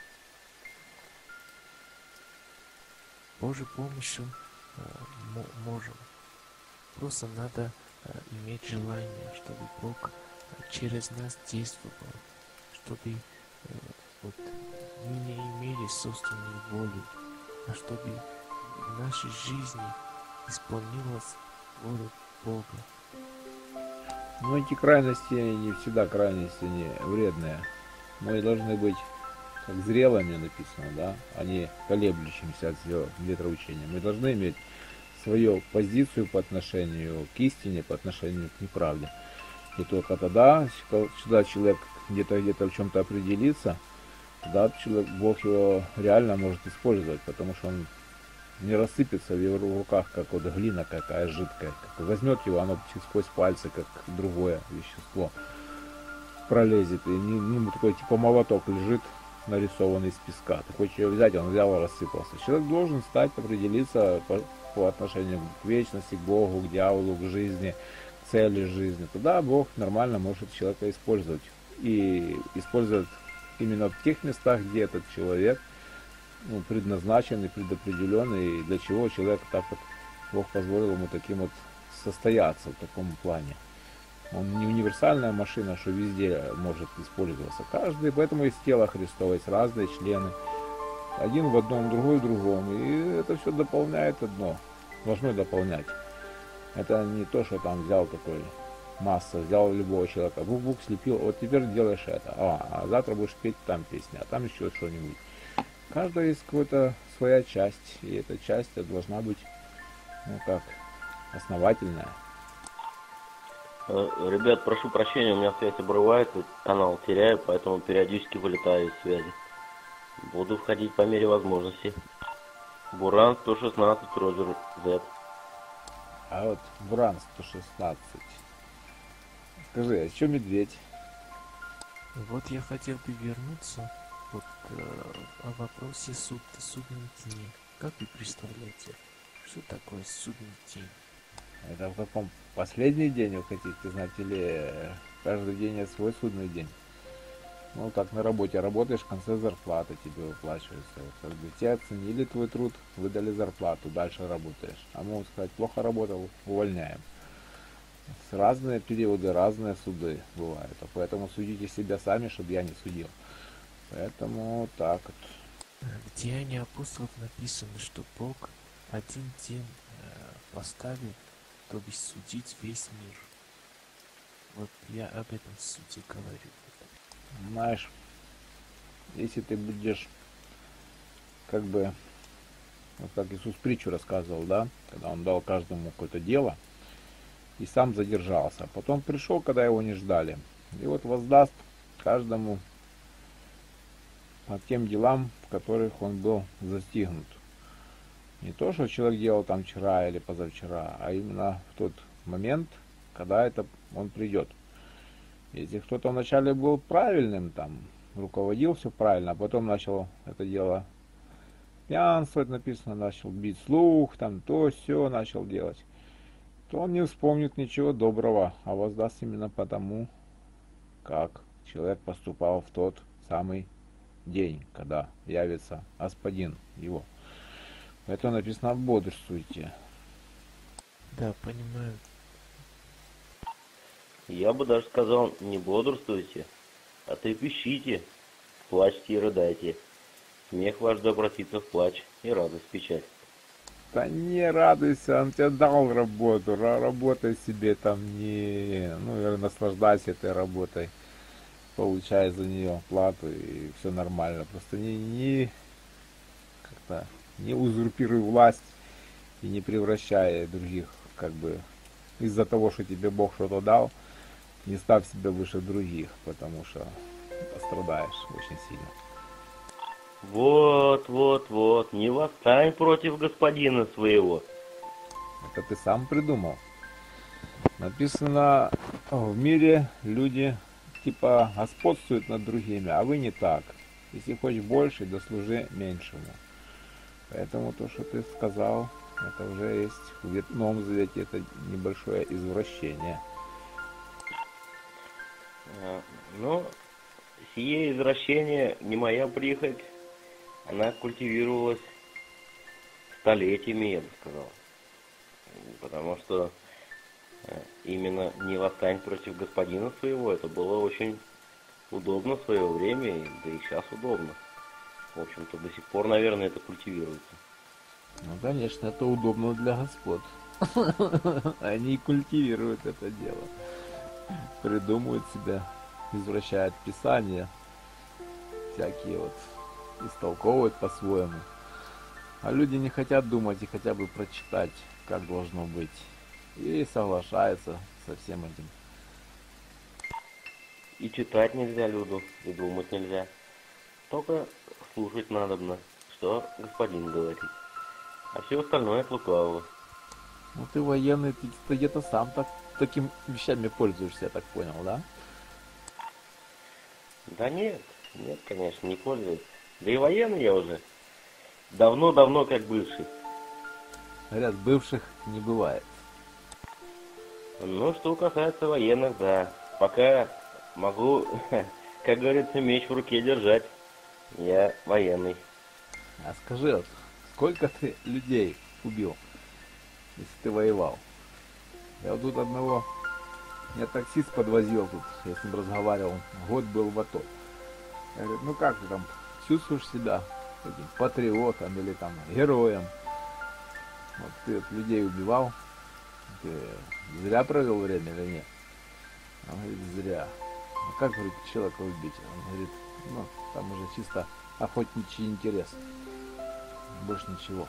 Божьей помощью э, мо- можем. Просто надо э, иметь желание, чтобы Бог э, через нас действовал, чтобы э, вот, мы не имели собственную волю, а чтобы в нашей жизни исполнилась воля Бога. Но эти крайности не всегда крайности не вредные. Мы должны быть как зрелыми, написано, да, а не колеблющимися от ветроучения. Мы должны иметь свою позицию по отношению к истине, по отношению к неправде. И только тогда, когда человек где-то где-то в чем-то определится, тогда человек, Бог его реально может использовать, потому что он не рассыпется в его руках, как вот глина какая жидкая. Как возьмет его, оно сквозь пальцы, как другое вещество, пролезет. И не, ну, такой типа молоток лежит, нарисованный из песка. Ты хочешь его взять, он взял и рассыпался. Человек должен стать, определиться по, по отношению к вечности, к Богу, к дьяволу, к жизни, к цели жизни. Тогда Бог нормально может человека использовать. И использовать именно в тех местах, где этот человек, ну, предназначен и предопределен, и для чего человек так вот, Бог позволил ему таким вот состояться в таком плане. Он не универсальная машина, что везде может использоваться. Каждый, поэтому из тела Христова есть разные члены. Один в одном, другой в другом. И это все дополняет одно. Должно дополнять. Это не то, что там взял такой масса, взял любого человека, бук-бук слепил, вот теперь делаешь это. А, а завтра будешь петь там песня, а там еще что-нибудь. Каждая есть какая-то своя часть. И эта часть должна быть, ну как, основательная. Ребят, прошу прощения, у меня связь обрывается, канал теряю, поэтому периодически вылетаю из связи. Буду входить по мере возможности. Буран сто шестнадцать, Роджер Z. А вот Буран сто шестнадцать. Скажи, а что медведь? Вот я хотел бы вернуться вот, э, о вопросе суд, судной дни. Как вы представляете, что такое судный день? Это в каком последний день вы хотите знать, или каждый день есть свой судный день? Ну, как на работе работаешь, в конце зарплаты тебе выплачивается. Вот, как бы тебе оценили твой труд, выдали зарплату, дальше работаешь. А могут сказать, плохо работал, увольняем. С разные периоды, разные суды бывают. А поэтому судите себя сами, чтобы я не судил. Поэтому так вот. В Деянии апостолов написано, что Бог один день э, поставил, чтобы судить весь мир. Вот я об этом суде говорю. Знаешь, если ты будешь, как бы, вот как Иисус притчу рассказывал, да, когда Он дал каждому какое-то дело и сам задержался. Потом пришел, когда его не ждали, и вот воздаст каждому по тем делам, в которых он был застигнут. Не то, что человек делал там вчера или позавчера, а именно в тот момент, когда это он придет. Если кто-то вначале был правильным, там, руководил все правильно, а потом начал это дело пьянствовать, написано, начал бить слух, там, то, все начал делать, то он не вспомнит ничего доброго, а воздаст именно потому, как человек поступал в тот самый день, когда явится Господин его. Поэтому написано, бодрствуйте. Да, понимаю. Я бы даже сказал, не бодрствуйте, а трепещите, плачьте и рыдайте. Смех ваш да обратится в плач и радость в печаль. Да не радуйся, он тебе дал работу, работай себе там, не, ну, наслаждайся этой работой, получай за нее плату и все нормально. Просто не, не как-то не узурпируй власть и не превращай других, как бы, из-за того, что тебе Бог что-то дал, не ставь себя выше других, потому что пострадаешь очень сильно. Вот, вот, вот, не восстань против господина своего. Это ты сам придумал. Написано, в мире люди типа господствуют над другими, а вы не так. Если хочешь больше, дослужи меньшему. Поэтому то, что ты сказал, это уже есть в Новом Завете, это небольшое извращение. А, Ну, сие извращение не моя прихоть, она культивировалась столетиями, я бы сказал. Потому что э, именно не восстань против господина своего, это было очень удобно в свое время, и- да и сейчас удобно. В общем-то, до сих пор, наверное, это культивируется. Ну, конечно, это удобно для господ. Они и культивируют это дело. Придумывают себя, извращают писания, всякие вот, истолковывают по-своему. А люди не хотят думать и хотя бы прочитать, как должно быть. И соглашаются со всем этим. И читать нельзя люду, и думать нельзя. Только слушать надобно, что господин говорит. А все остальное от лукавого. Ну ты военный, ты, ты где-то сам так, таким вещами пользуешься, я так понял, да? Да нет, нет, конечно, не пользуюсь. Да и военный я уже давно-давно как бывший. Говорят, бывших не бывает. Ну, что касается военных, да. Пока могу, как говорится, меч в руке держать. Я военный. А скажи, вот, сколько ты людей убил, если ты воевал? Я вот тут одного, меня таксист подвозил тут, я с ним разговаривал, год был в АТО. Я говорю, ну как ты там чувствуешь себя таким патриотом или там героем? Вот ты вот людей убивал, ты зря провел время или нет? Он говорит, зря. Ну как, говорит, человека убить? Он говорит, ну там уже чисто охотничий интерес. Больше ничего.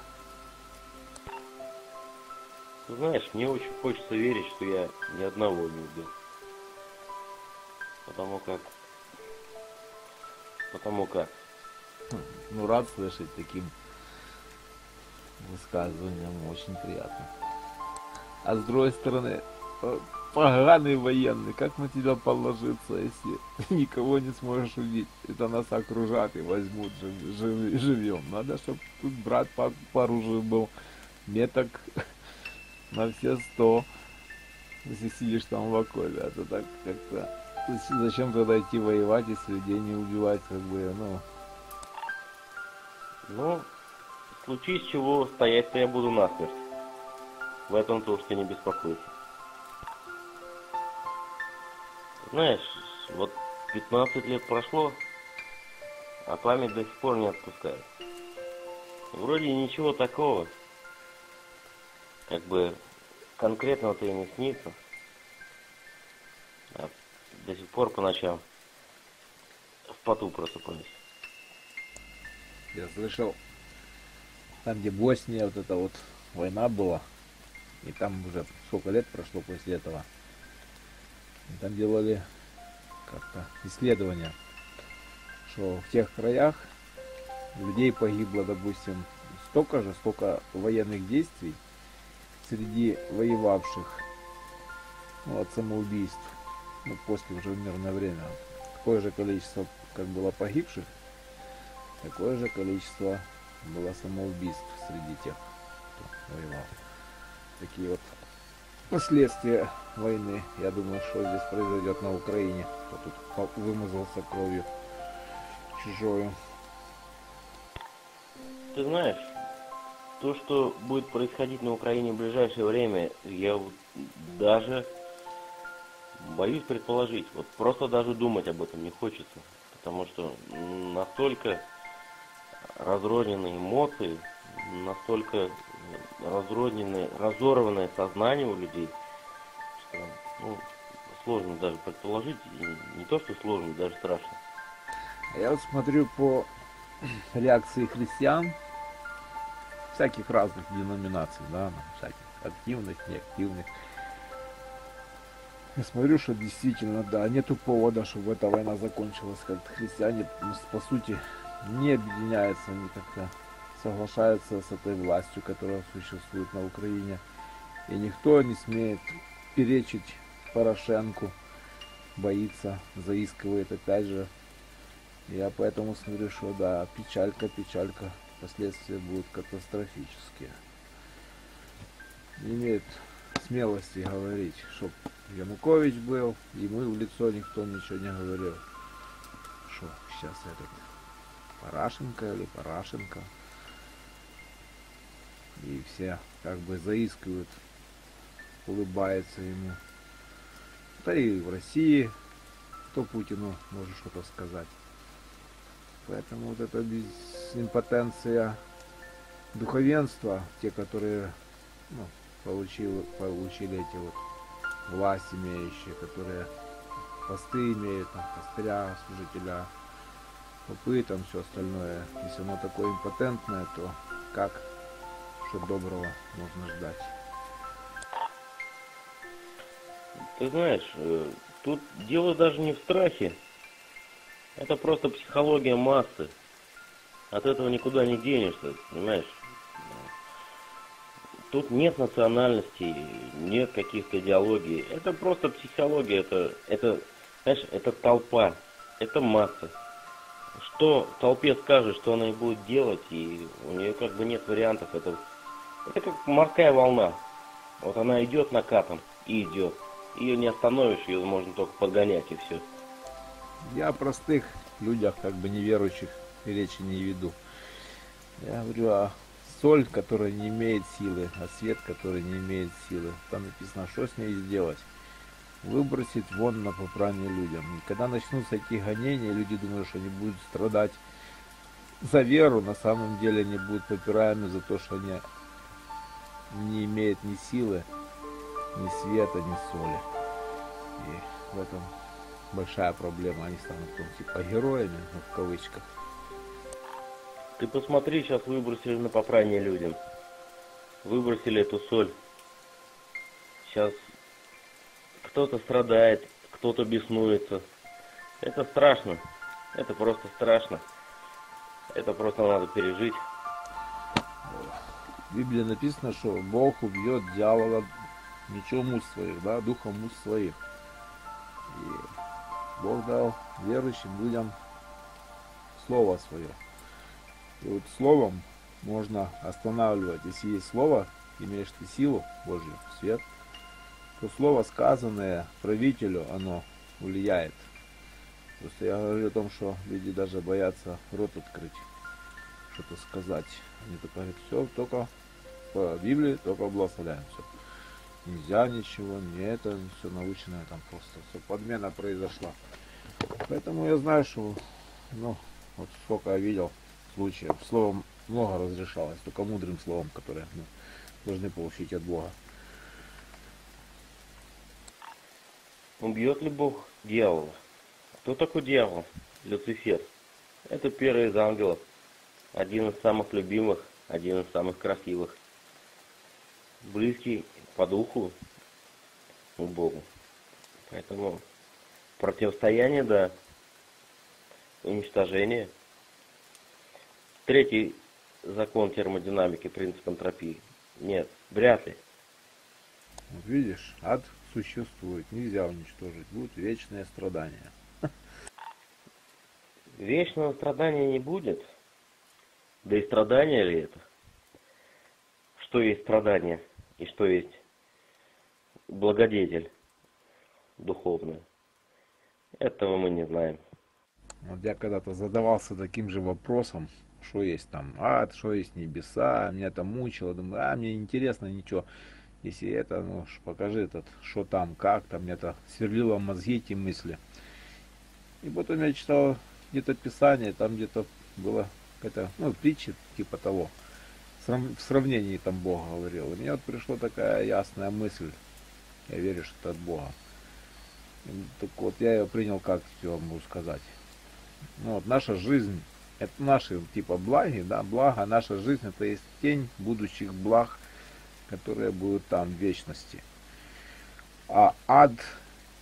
Ты знаешь, мне очень хочется верить, что я ни одного не убил. Потому как... Потому как... Ну, рад слышать таким высказыванием, очень приятно. А с другой стороны, э, поганый военный, как на тебя положиться, если ты никого не сможешь убить? Это нас окружат и возьмут жив- жив- живьем. Надо, чтобы тут брат по, по оружию был меток на все сто, если сидишь там в окопе. А то так как-то... То есть зачем тогда идти воевать, если людей не убивать, как бы, ну... Ну, в случае чего стоять-то я буду насмерть. В этом то, что не беспокойся. Знаешь, вот пятнадцать лет прошло, а память до сих пор не отпускает. Вроде ничего такого, как бы конкретного-то и не снится. А до сих пор по ночам в поту просыпаюсь. Я слышал, там, где Босния, вот эта вот война была, и там уже сколько лет прошло после этого, и там делали как-то исследования, что в тех краях людей погибло, допустим, столько же, столько военных действий среди воевавших, ну, от самоубийств, ну, после уже в мирное время. Такое же количество, как было погибших, такое же количество было самоубийств среди тех, кто воевал. Такие вот последствия войны. Я думаю, что здесь произойдет на Украине. Кто тут вымазался кровью чужою. Ты знаешь, то, что будет происходить на Украине в ближайшее время, я вот даже боюсь предположить. Вот просто даже думать об этом не хочется. Потому что настолько разрозненные эмоции, настолько разрозненное, разорванное сознание у людей, что ну, сложно даже предположить. И не то, что сложно, даже страшно. Я вот смотрю по реакции христиан, всяких разных деноминаций, да, всяких активных, неактивных. Я смотрю, что действительно, да, нету повода, чтобы эта война закончилась. Как христиане, по сути, не объединяются, они как-то соглашаются с этой властью, которая существует на Украине. И никто не смеет перечить Порошенку, боится, заискивает опять же. Я поэтому смотрю, что да, печалька, печалька, последствия будут катастрофические. Не имеет смелости говорить, чтоб Янукович был, ему в лицо никто ничего не говорил. Что сейчас этот Порошенко или Порошенко. И все как бы заискивают, улыбаются ему. Да и в России кто Путину может что-то сказать. Поэтому вот эта импотенция духовенства, те, которые ну, получили, получили эти вот власть имеющие, которые посты имеют, там, пастыря, служителя, попы, там все остальное. Если оно такое импотентное, то как, что доброго можно ждать? Ты знаешь, тут дело даже не в страхе. Это просто психология массы. От этого никуда не денешься, понимаешь? Тут нет национальности, нет каких-то идеологий. Это просто психология, это, это, знаешь, это толпа, это масса. Что толпе скажет, что она и будет делать, и у нее как бы нет вариантов. Это, это как морская волна. Вот она идет накатом и идет. Ее не остановишь, ее можно только подгонять и все. Я о простых людях, как бы неверующих, речи не веду. Я говорю о соль, которая не имеет силы, а свет, который не имеет силы. Там написано, что с ней сделать. Выбросить вон на попрание людям. И когда начнутся эти гонения, люди думают, что они будут страдать за веру. На самом деле они будут попираемы за то, что они не имеют ни силы, ни света, ни соли. И в этом большая проблема. Они станут ну, типа героями, ну, в кавычках. Ты посмотри, сейчас выбросили на попрание людям. Выбросили эту соль. Сейчас кто-то страдает, кто-то беснуется. Это страшно. Это просто страшно. Это просто надо пережить. В Библии написано, что Бог убьет дьявола мечом уст своих, да, духом уст своих. И Бог дал верующим людям слово свое. И вот словом можно останавливать. Если есть слово, имеешь ты силу Божью, свет, то слово, сказанное правителю, оно влияет. Просто я говорю о том, что люди даже боятся рот открыть, что-то сказать. Они только говорят, все, только по Библии, только благословляем. Все. Нельзя ничего, не это, все научное, там просто все, подмена произошла. Поэтому я знаю, что, ну, вот сколько я видел случаев, словом много разрешалось, только мудрым словом, которое мы должны получить от Бога. Убьет ли Бог дьявола? Кто такой дьявол? Люцифер. Это первый из ангелов. Один из самых любимых, один из самых красивых. Близкий по духу к Богу. Поэтому противостояние, да. Уничтожение. Третий закон термодинамики, принцип энтропии. Нет, вряд ли. Вот видишь, ад существует, нельзя уничтожить, будут вечные страдания. Вечного страдания не будет. Да и страдания ли это? Что есть страдание и что есть благодетель духовный? Этого мы не знаем. Вот я когда-то задавался таким же вопросом, что есть там ад, что есть небеса, меня это мучило, думаю, а мне интересно ничего. Если это, ну, покажи этот, что там, как там, мне это сверлило мозги эти мысли. И потом я читал где-то Писание, там где-то было какая-то, ну, притча типа того. В сравнении там Бог говорил. И мне вот пришла такая ясная мысль. Я верю, что это от Бога. И так вот, я ее принял, как я вам могу сказать. Ну, вот наша жизнь, это наши типа благи, да, благо, наша жизнь это есть тень будущих благ, которые будут там в вечности. А ад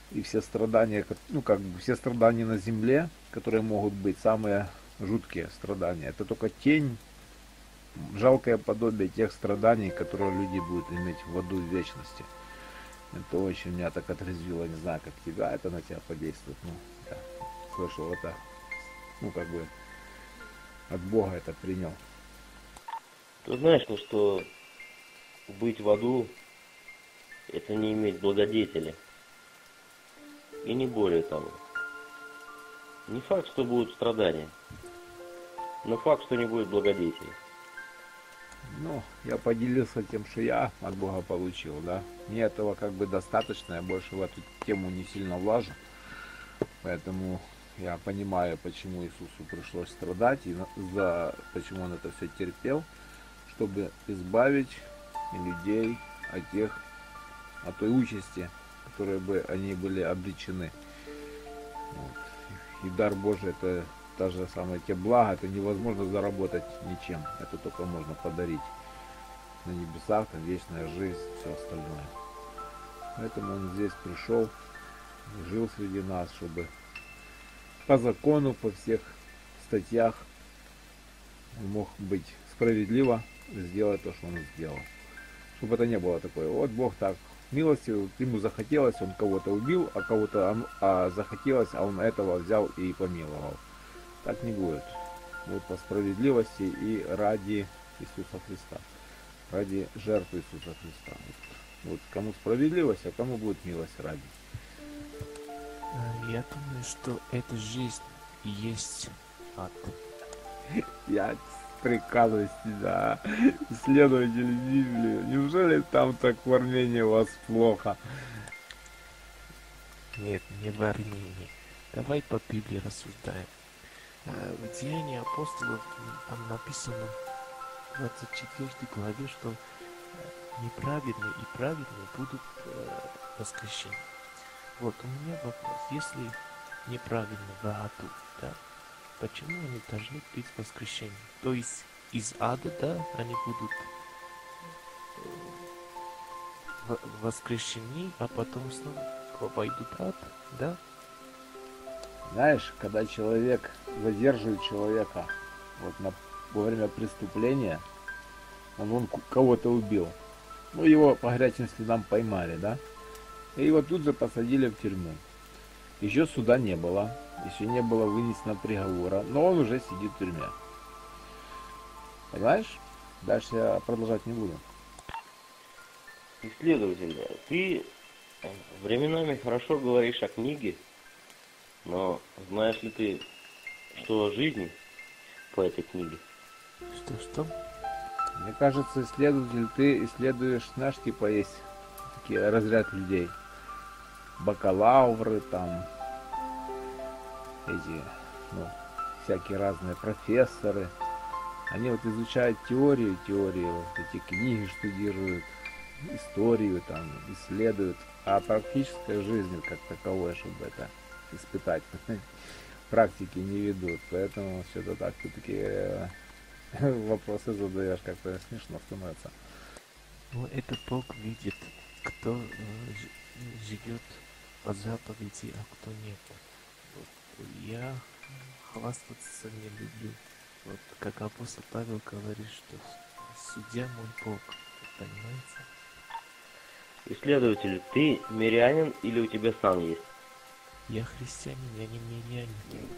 И все страдания, ко- ну как бы все страдания на земле, которые могут быть, самые жуткие страдания, это только тень, жалкое подобие тех страданий, которые люди будут иметь в аду в вечности. Это очень меня так отрезвило, не знаю, как тебя это на тебя подействует. Ну, я слышал это, ну как бы от Бога это принял. Ты знаешь, ну, что быть в аду — это не иметь благодетеля. И не более того. Не факт, что будут страдания, но факт, что не будет благодетеля. Ну, я поделился тем, что я от Бога получил, да. Мне этого как бы достаточно, я больше в эту тему не сильно влажу. Поэтому я понимаю, почему Иисусу пришлось страдать и на- за почему он это все терпел, чтобы избавить людей от тех, от той участи, которой бы они были обречены. Вот. И дар Божий — это та же самая те блага, это невозможно заработать ничем, это только можно подарить на небесах, там вечная жизнь, все остальное. Поэтому он здесь пришел и жил среди нас, чтобы по закону, по всех статьях он мог быть справедливо сделать то, что он сделал. Чтобы это не было такое: вот Бог так милостив, ему захотелось, он кого-то убил, а кого-то он- а захотелось, а он этого взял и помиловал. Так не будет. Вот по справедливости и ради Иисуса Христа. Ради жертвы Иисуса Христа. Вот, вот кому справедливость, а кому будет милость ради. А, Я думаю, что эта жизнь и есть ад. Я прикалываюсь тебя, исследователь Библии. Неужели там так в Армении у вас плохо? Нет, не в Армении. Давай по Библии рассуждаем. А, В Деянии апостолов м, там написано в двадцать четвёртой главе, что э, неправедные и праведные будут э, воскрешены. Вот, у меня вопрос. Если неправильно в аду, да, почему они должны быть воскрешены? То есть из ада, да, они будут во- воскрешены, а потом снова войдут в ад, да? Знаешь, когда человек задерживает человека вот на, во время преступления, он, он ку- кого-то убил, ну его по горячим следам поймали, да, и его тут же посадили в тюрьму. Еще суда не было, еще не было вынесено приговора, но он уже сидит в тюрьме. Понимаешь? Дальше я продолжать не буду. Исследователь, ты э, временами хорошо говоришь о книге, но знаешь ли ты, что о жизни по этой книге? Что-что? Мне кажется, исследователь, ты исследуешь, знаешь, типа есть такие разряд людей. Бакалавры, там, эти, ну, всякие разные профессоры. Они вот изучают теорию, теорию, вот эти книги штудируют, историю там исследуют, а практической жизни как таковой, чтобы это испытать, практики не ведут. Поэтому все-то так, ты такие вопросы задаешь, как-то смешно становится. Ну, это Бог видит, кто э, ж- живет по заповеди, а кто нет. Вот. Я хвастаться не люблю. Вот как апостол Павел говорит, что с- судья мой Бог. Понимаете? Исследователь, ты мирянин или у тебя сан есть? Я христианин, я не мирянин.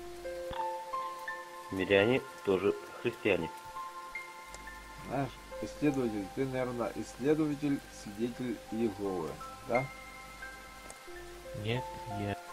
Миряне тоже христиане. Знаешь, исследователь, ты, наверное, исследователь, свидетель Иеговы, да? Нет, я